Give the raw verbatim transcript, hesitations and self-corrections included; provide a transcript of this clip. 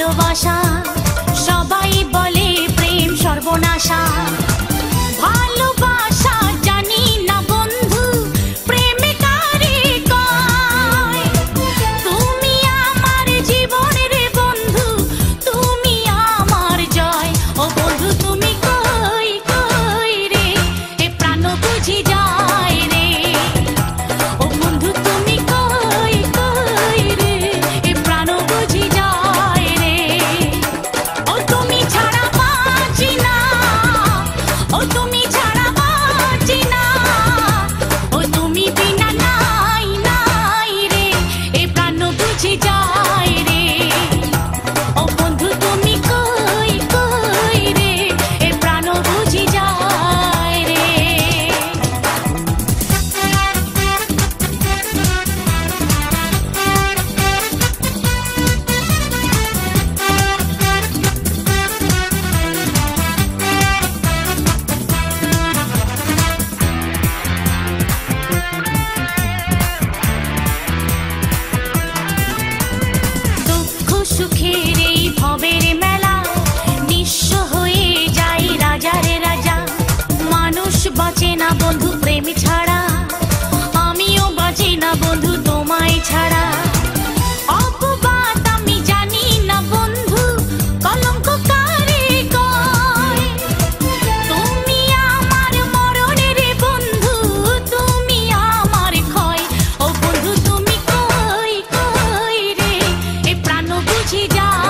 ভালোবাসা সবাই বলে প্রেম সর্বনাশা ভালোবাসা জানি না বন্ধু প্রেমে কারে কয় তুমি আমার জীবনের বন্ধু তুমি আমার জয় ও বন্ধু তুমি কই কই রে এ প্রাণ বুঝি যায় রে ও বন্ধু তুমি কই কই রে এ প্রাণ বুঝি যায় রে ও তুমি ছাড়া বাঁচি না ও তুমি ছাড়া বাঁচি না ও তুমি বিনা নাই নাই রে এ প্রাণ বুঝি যায় রে ও বন্ধু তুমি কই কই রে এ প্রাণ বুঝি যায় রে দুঃখ সুখের এই ভবের মেলা নিঃস্ব হয়ে যায় রাজারে রাজা মানুষ বাঁচে না বন্ধু প্রেম ছাড়া আমিও বাঁচি না বন্ধু তোমায় ছাড়া অপবাদ আমি জানি না বন্ধু কলঙ্ক কারে কয় তুমি আমার মরণের বন্ধু তুমি আমার ক্ষয় ও বন্ধু তুমি কই কই রে এ প্রাণ বুঝি যায়